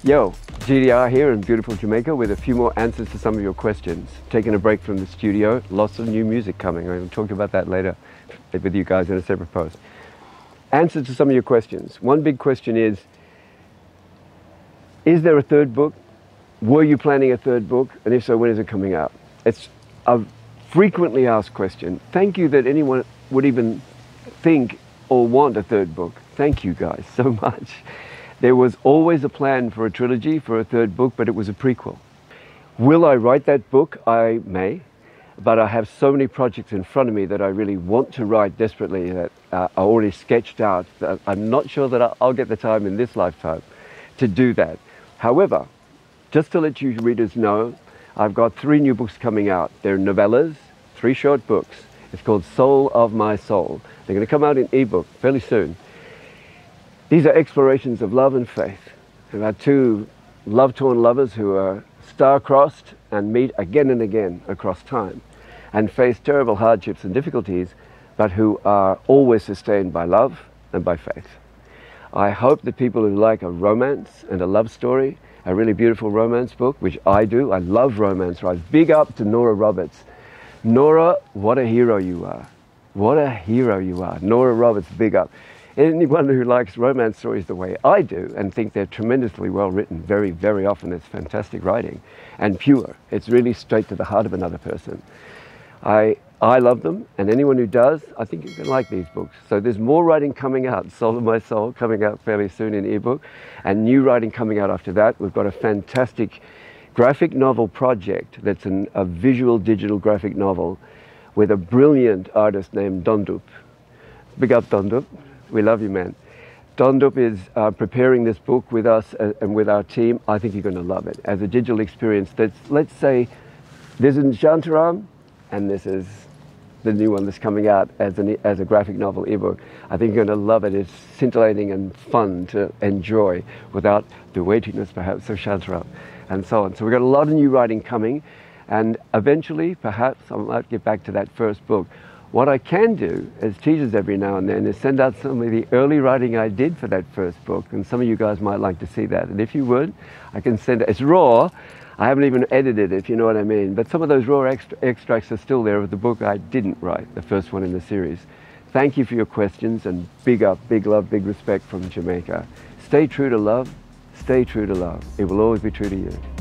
Yo, GDR here in beautiful Jamaica with a few more answers to some of your questions. Taking a break from the studio, lots of new music coming. I'll talk about that later with you guys in a separate post. Answers to some of your questions. One big question is there a third book? Were you planning a third book? And if so, when is it coming out? It's a frequently asked question. Thank you that anyone would even think or want a third book. Thank you guys so much. There was always a plan for a trilogy, for a third book, but it was a prequel. Will I write that book? I may, but I have so many projects in front of me that I really want to write desperately that are already sketched out. That I'm not sure that I'll get the time in this lifetime to do that. However, just to let you readers know, I've got 3 new books coming out. They're novellas, 3 short books. It's called Soul of My Soul. They're going to come out in ebook fairly soon. These are explorations of love and faith about 2 love-torn lovers who are star-crossed and meet again and again across time and face terrible hardships and difficulties, but who are always sustained by love and by faith. I hope that people who like a romance and a love story, a really beautiful romance book, which I do. I love romance writers. Big up to Nora Roberts. Nora, what a hero you are. What a hero you are. Nora Roberts, big up. Anyone who likes romance stories the way I do and think they're tremendously well written, very, very often it's fantastic writing and pure. It's really straight to the heart of another person. I love them, and anyone who does, I think you're going to like these books. So there's more writing coming out, Soul of My Soul, coming out fairly soon in ebook, and new writing coming out after that. We've got a fantastic graphic novel project that's a visual digital graphic novel with a brilliant artist named Dondup. Big up Dondup. We love you, man. Dondup is preparing this book with us and with our team. I think you're going to love it. As a digital experience, let's say this is Shantaram, and this is the new one that's coming out as a graphic novel ebook. I think you're going to love it. It's scintillating and fun to enjoy without the weightiness, perhaps, of Shantaram, and so on. So we've got a lot of new writing coming, and eventually, perhaps, I might get back to that first book. What I can do as teasers every now and then is send out some of the early writing I did for that first book, and some of you guys might like to see that. And if you would, I can send it. It's raw. I haven't even edited it, if you know what I mean. But some of those raw extracts are still there of the book I didn't write, the first one in the series. Thank you for your questions, and big up, big love, big respect from Jamaica. Stay true to love. Stay true to love. It will always be true to you.